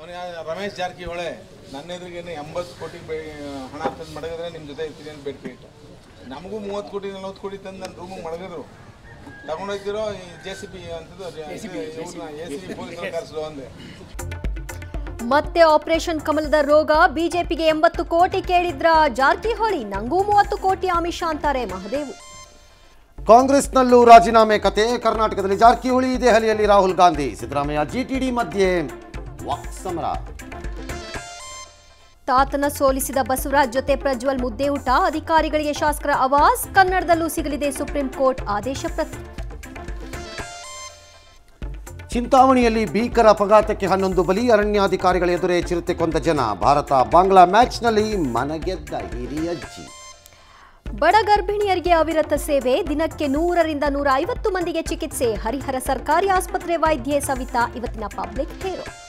ರಮೇಶ್ ಜಾರಕಿಹೊಳಿ ನನ್ನ ಎದುರಿಗೆ 80 ಕೋಟಿ ಹಣ ತಂದು ಮಡಗಿದ್ರೆ ನಿಮ್ಮ ಜೊತೆ ಇರ್ತೀನಿ ಅಂತ ಬೇಡಿಕೆ ಇಟ್ಟ. ನಮಗೂ 30 ಕೋಟಿ 40 ಕೋಟಿ ತಂದು ನನ್ನ ರೂಮಿಗೆ ಮಡಗಿದ್ರು. ತಗೊಂಡೋಗ್ತಿರೋ JCB ಅಂತದ್ದು ACB ಪೊಲೀಸರು ಕರೆಸಲು ಅಂದೆ. ಮತ್ತೆ ಆಪರೇಷನ್ ಕಮಲದ ರೋಗ. ಬಿಜೆಪಿಗೆ 80 ಕೋಟಿ ಕೇಳಿದ್ರ ಜಾರಕಿಹೊಳಿ, ನಂಗೂ 30 ಕೋಟಿ ಆಮಿಷ ಅಂತಾರೆ ಮಹದೇವು. ಕಾಂಗ್ರೆಸ್ನಲ್ಲೂ ರಾಜೀನಾಮೆ ಕತೆ. ಕರ್ನಾಟಕದಲ್ಲಿ ಜಾರಕಿಹೊಳಿ, ದೆಹಲಿಯಲ್ಲಿ ರಾಹುಲ್ ಗಾಂಧಿ, ಸಿದ್ದರಾಮಯ್ಯ GTD ಮಧ್ಯೆ ವಾಕ್ಸಮರ. ತಾತನ ಸೋಲಿಸಿದ ಬಸವರಾಜ್ ಜೊತೆ ಪ್ರಜ್ವಲ್ ಮುದ್ದೆ ಊಟ. ಅಧಿಕಾರಿಗಳಿಗೆ ಶಾಸಕರ ಆವಾಸ್. ಕನ್ನಡದಲ್ಲೂ ಸಿಗಲಿದೆ ಸುಪ್ರೀಂ ಕೋರ್ಟ್ ಆದೇಶ ಪ್ರತಿ. ಚಿಂತಾಮಣಿಯಲ್ಲಿ ಭೀಕರ ಅಪಘಾತಕ್ಕೆ 11 ಬಲಿ. ಅರಣ್ಯಾಧಿಕಾರಿಗಳ ಎದುರೇ ಚಿರತೆ ಕೊಂದ ಜನ. ಭಾರತ ಬಾಂಗ್ಲಾ ಮ್ಯಾಚ್ನಲ್ಲಿ ಮನಗೆದ್ದ ಹಿರಿಯಜ್ಜಿ. ಬಡ ಗರ್ಭಿಣಿಯರಿಗೆ ಅವಿರತ ಸೇವೆ. ದಿನಕ್ಕೆ 100 ರಿಂದ 150 ಮಂದಿಗೆ ಚಿಕಿತ್ಸೆ. ಹರಿಹರ ಸರ್ಕಾರಿ ಆಸ್ಪತ್ರೆ ವೈದ್ಯೆ ಸವಿತಾ ಇವತ್ತಿನ ಪಬ್ಲಿಕ್ ಹೀರೋ.